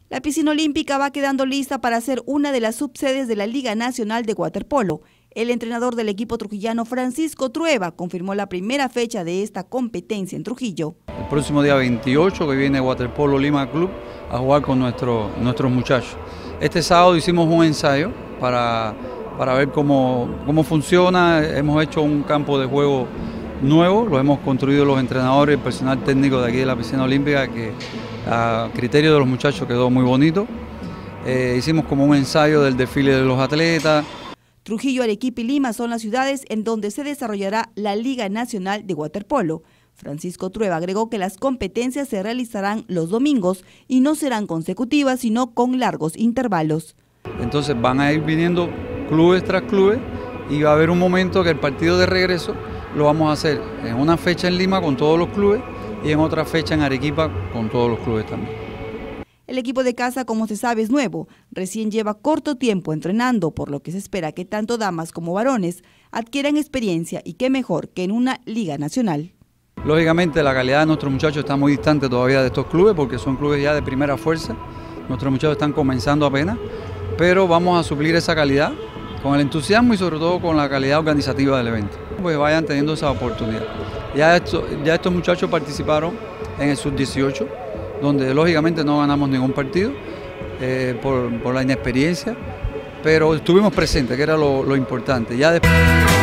La piscina olímpica va quedando lista para ser una de las subsedes de la Liga Nacional de Waterpolo. El entrenador del equipo trujillano, Francisco Trueba, confirmó la primera fecha de esta competencia en Trujillo. El próximo día 28 que viene Waterpolo Lima Club a jugar con nuestros muchachos. Este sábado hicimos un ensayo para ver cómo funciona. Hemos hecho un campo de juego nuevo, lo hemos construido los entrenadores, el personal técnico de aquí de la piscina olímpica, que a criterio de los muchachos quedó muy bonito. Hicimos como un ensayo del desfile de los atletas. Trujillo, Arequipa y Lima son las ciudades en donde se desarrollará la Liga Nacional de Waterpolo. Francisco Trueba agregó que las competencias se realizarán los domingos y no serán consecutivas, sino con largos intervalos. Entonces van a ir viniendo clubes tras clubes y va a haber un momento que el partido de regreso lo vamos a hacer en una fecha en Lima con todos los clubes y en otra fecha en Arequipa con todos los clubes también. El equipo de casa, como se sabe, es nuevo. Recién lleva corto tiempo entrenando, por lo que se espera que tanto damas como varones adquieran experiencia y qué mejor que en una liga nacional. Lógicamente la calidad de nuestros muchachos está muy distante todavía de estos clubes porque son clubes ya de primera fuerza. Nuestros muchachos están comenzando apenas, pero vamos a suplir esa calidad con el entusiasmo y sobre todo con la calidad organizativa del evento. Pues vayan teniendo esa oportunidad. Ya estos muchachos participaron en el sub-18, donde lógicamente no ganamos ningún partido por la inexperiencia, pero estuvimos presentes, que era lo importante. Ya después...